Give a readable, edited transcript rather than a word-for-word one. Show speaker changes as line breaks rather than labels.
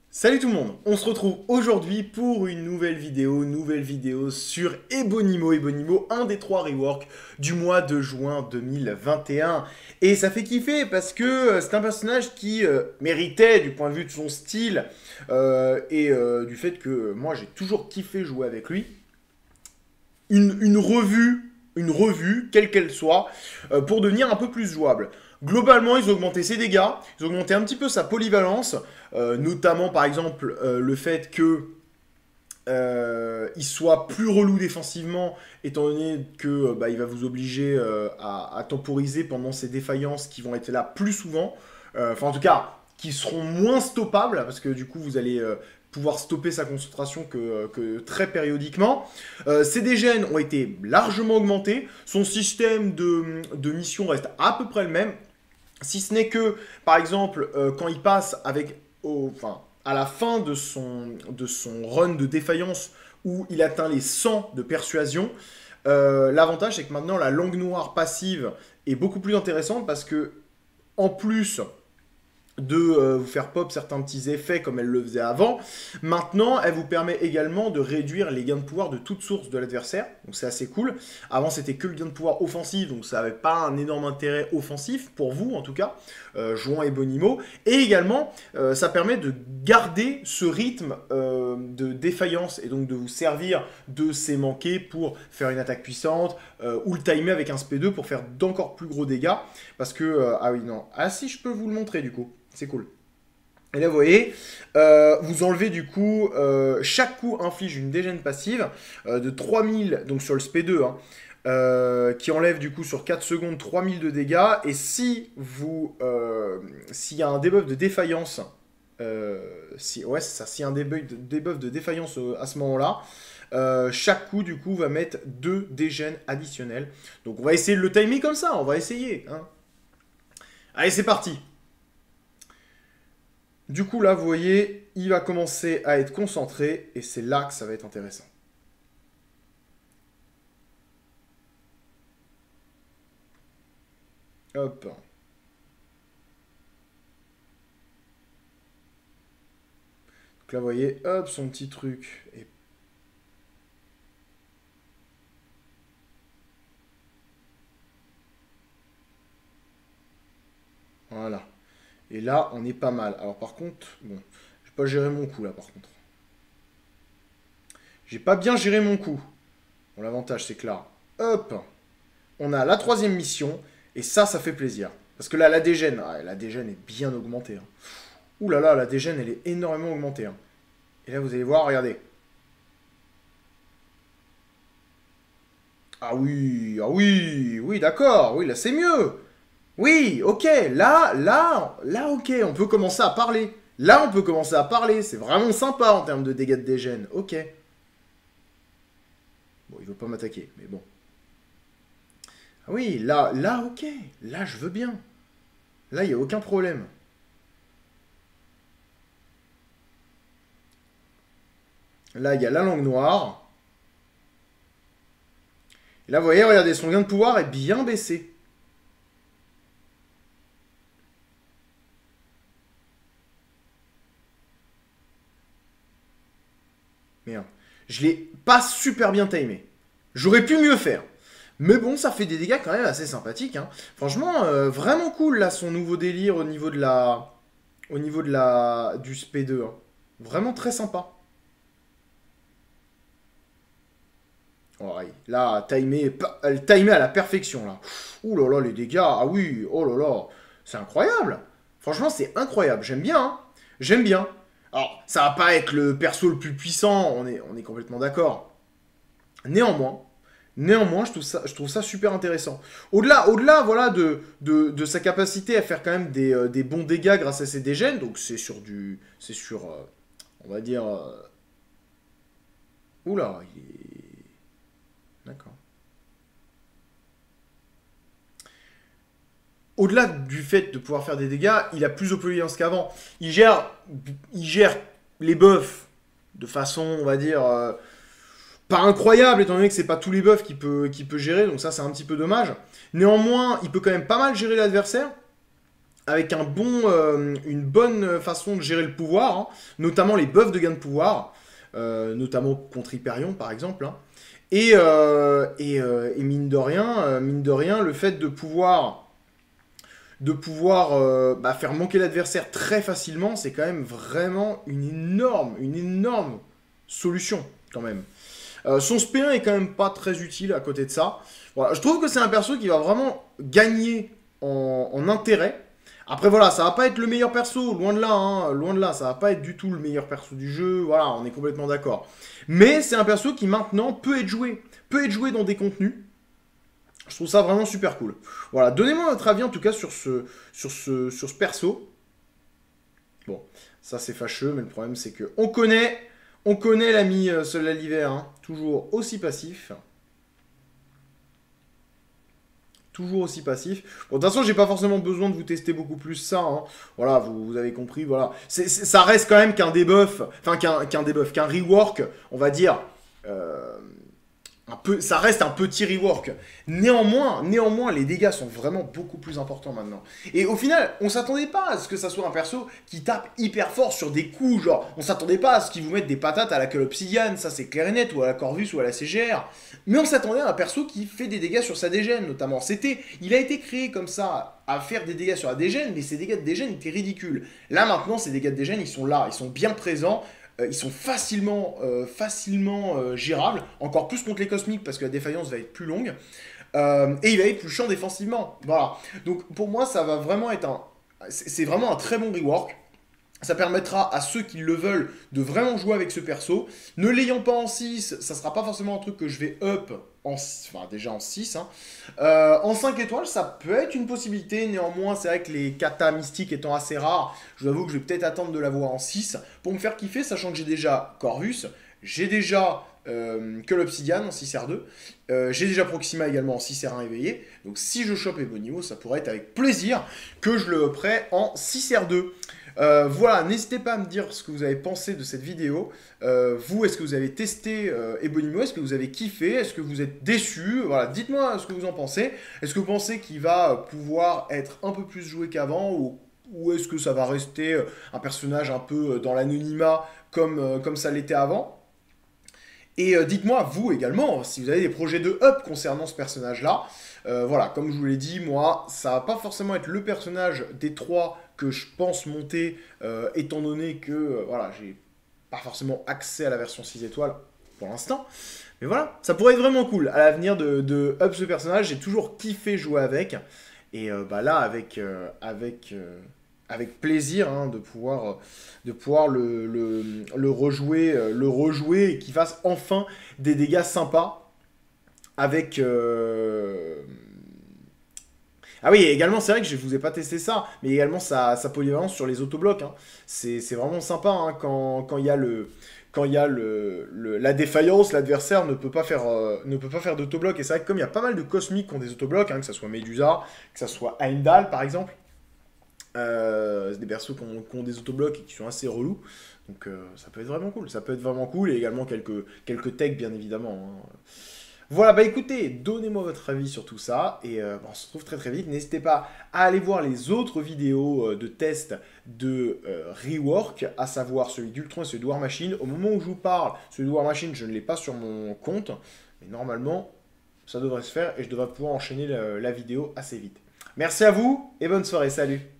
Salut tout le monde, on se retrouve aujourd'hui pour une nouvelle vidéo sur Ebonimo. Ebonimo, un des 3 reworks du mois de juin 2021. Et ça fait kiffer parce que c'est un personnage qui méritait du point de vue de son style du fait que moi j'ai toujours kiffé jouer avec lui. Une revue, quelle qu'elle soit, pour devenir un peu plus jouable. Globalement, ils ont augmenté ses dégâts, ils ont augmenté un petit peu sa polyvalence, notamment par exemple le fait que il soit plus relou défensivement, étant donné que il va vous obliger à temporiser pendant ses défaillances qui vont être là plus souvent. Enfin, en tout cas, qui seront moins stoppables, parce que du coup, vous allez pouvoir stopper sa concentration que très périodiquement. Ses dégènes ont été largement augmentés. Son système de mission reste à peu près le même. Si ce n'est que, par exemple, quand il passe à la fin de son run de défaillance où il atteint les 100 de persuasion, l'avantage c'est que maintenant la langue noire passive est beaucoup plus intéressante parce que, en plus de vous faire pop certains petits effets comme elle le faisait avant. Maintenant, elle vous permet également de réduire les gains de pouvoir de toute source de l'adversaire, donc c'est assez cool. Avant, c'était que le gain de pouvoir offensif, donc ça n'avait pas un énorme intérêt offensif, pour vous en tout cas, jouant Ebonimo. Et également, ça permet de garder ce rythme de défaillance, et donc de vous servir de ces manqués pour faire une attaque puissante, ou le timer avec un SP2 pour faire d'encore plus gros dégâts, parce que, ah oui, non, ah si, je peux vous le montrer du coup. C'est cool. Et là, vous voyez, vous enlevez du coup, chaque coup inflige une dégène passive de 3000, donc sur le SP2, hein, qui enlève du coup sur 4 secondes 3000 de dégâts. Et si vous, s'il y a un debuff de défaillance, ouais, c'est ça, s'il y a un debuff de défaillance à ce moment-là, chaque coup du coup va mettre 2 dégènes additionnels. Donc on va essayer de le timer comme ça, on va essayer. Hein. Allez, c'est parti. Du coup, là, vous voyez, il va commencer à être concentré, et c'est là que ça va être intéressant. Hop. Donc là, vous voyez, hop, son petit truc. Et voilà. Et là, on est pas mal. Alors, par contre, bon, j'ai pas géré mon coup, là, par contre. J'ai pas bien géré mon coup. Bon, l'avantage, c'est que là, hop, on a la 3e mission, et ça fait plaisir. Parce que là, la dégène, la dégène est bien augmentée. Hein. Ouh là là, la dégène, elle est énormément augmentée. Hein. Et là, vous allez voir, regardez. Ah oui, oui, d'accord, oui, là, c'est mieux. Oui, ok, ok, on peut commencer à parler. Là, on peut commencer à parler. C'est vraiment sympa en termes de dégâts de dégène. Ok. Bon, il veut pas m'attaquer, mais bon. Ah oui, là, ok. Là, je veux bien. Là, il n'y a aucun problème. Là, il y a la langue noire. Et là, vous voyez, regardez, son gain de pouvoir est bien baissé. Merde. Je l'ai pas super bien timé. J'aurais pu mieux faire. Mais bon, ça fait des dégâts quand même assez sympathiques. Hein. Franchement, vraiment cool là son nouveau délire au niveau de la, du SP2. Hein. Vraiment très sympa. Ouais, là, timé à la perfection là. Ouh là là, les dégâts. Ah oui, oh là là, c'est incroyable. Franchement, c'est incroyable. J'aime bien. Hein. J'aime bien. Alors, ça va pas être le perso le plus puissant. On est complètement d'accord. Néanmoins. Néanmoins, je trouve ça super intéressant. Au-delà voilà, de sa capacité à faire quand même des bons dégâts grâce à ses dégènes, donc on va dire, oula, il est, d'accord. Au-delà du fait de pouvoir faire des dégâts, il a plus de polyvalence qu'avant. Il gère les buffs de façon, on va dire, pas incroyable, étant donné que c'est pas tous les buffs qu'il peut gérer, donc ça c'est un petit peu dommage. Néanmoins, il peut quand même pas mal gérer l'adversaire. avec une bonne façon de gérer le pouvoir, hein, notamment les buffs de gain de pouvoir, notamment contre Hyperion par exemple. Hein. Et mine de rien, le fait de pouvoir faire manquer l'adversaire très facilement, c'est quand même vraiment une énorme solution quand même. Son SP1 est quand même pas très utile à côté de ça. Voilà, je trouve que c'est un perso qui va vraiment gagner en intérêt. Après voilà, ça va pas être le meilleur perso, loin de là, hein, loin de là, ça va pas être du tout le meilleur perso du jeu, voilà, on est complètement d'accord. Mais c'est un perso qui maintenant peut être joué dans des contenus. Je trouve ça vraiment super cool. Voilà, donnez-moi votre avis en tout cas sur ce perso. Bon, ça c'est fâcheux, mais le problème c'est que on connaît l'ami Solaliver, hein, toujours aussi passif. Toujours aussi passif. Bon, de toute façon, j'ai pas forcément besoin de vous tester beaucoup plus ça. Hein. Voilà, vous avez compris, voilà. Ça reste quand même qu'un debuff, enfin qu'un rework, on va dire. Ça reste un petit rework. Néanmoins, les dégâts sont vraiment beaucoup plus importants maintenant. Et au final, on s'attendait pas à ce que ça soit un perso qui tape hyper fort sur des coups, genre, on s'attendait pas à ce qu'ils vous mettent des patates à la Call Obsidian, ça c'est clair et net, ou à la Corvus ou à la CGR. Mais on s'attendait à un perso qui fait des dégâts sur sa dégène, notamment. Il a été créé comme ça, à faire des dégâts sur la dégène, mais ces dégâts de dégène étaient ridicules. Là maintenant, ces dégâts de dégène, ils sont là, ils sont bien présents. Ils sont facilement gérables, encore plus contre les cosmiques parce que la défaillance va être plus longue, et il va être plus chiant défensivement. Voilà. Donc pour moi, ça va vraiment être c'est vraiment un très bon rework. Ça permettra à ceux qui le veulent de vraiment jouer avec ce perso. Ne l'ayant pas en 6, ça sera pas forcément un truc que je vais up déjà en 6. Hein. En 5 étoiles, ça peut être une possibilité. Néanmoins, c'est vrai que les katas mystiques étant assez rares, je vous avoue que je vais peut-être attendre de l'avoir en 6 pour me faire kiffer, sachant que j'ai déjà Corvus, j'ai déjà que l'Obsidian en 6R2, j'ai déjà Proxima également en 6R1 éveillé. Donc si je chope Ebonimo, ça pourrait être avec plaisir que je le upperai en 6R2. Voilà, n'hésitez pas à me dire ce que vous avez pensé de cette vidéo. Vous, est-ce que vous avez testé Ebonimo? Est-ce que vous avez kiffé? Est-ce que vous êtes déçu? Voilà, dites-moi ce que vous en pensez. Est-ce que vous pensez qu'il va pouvoir être un peu plus joué qu'avant ou est-ce que ça va rester un personnage un peu dans l'anonymat comme ça l'était avant? Et dites-moi, vous également, si vous avez des projets de up concernant ce personnage-là. Voilà, comme je vous l'ai dit, moi, ça va pas forcément être le personnage des 3 que je pense monter, étant donné que, voilà, j'ai pas forcément accès à la version 6 étoiles pour l'instant. Mais voilà, ça pourrait être vraiment cool à l'avenir de up ce personnage. J'ai toujours kiffé jouer avec. Et là, avec plaisir hein, de pouvoir le rejouer et qu'il fasse enfin des dégâts sympas avec... Ah oui, également, c'est vrai que je vous ai pas testé ça, mais également sa polyvalence sur les autoblocs. Hein. C'est vraiment sympa hein, quand il y a la défaillance, l'adversaire ne peut pas faire d'autobloc. Et c'est vrai que comme il y a pas mal de cosmiques qui ont des autoblocs, hein, que ce soit Medusa, que ce soit Heimdall par exemple, c'est des persos qui ont des autoblocs et qui sont assez relous. Donc ça peut être vraiment cool. Ça peut être vraiment cool et également quelques techs bien évidemment. Hein. Voilà, bah écoutez, donnez-moi votre avis sur tout ça, et on se retrouve très très vite. N'hésitez pas à aller voir les autres vidéos de test de rework, à savoir celui d'Ultron et celui de War Machine. Au moment où je vous parle, celui de War Machine, je ne l'ai pas sur mon compte, mais normalement, ça devrait se faire, et je devrais pouvoir enchaîner la vidéo assez vite. Merci à vous, et bonne soirée, salut!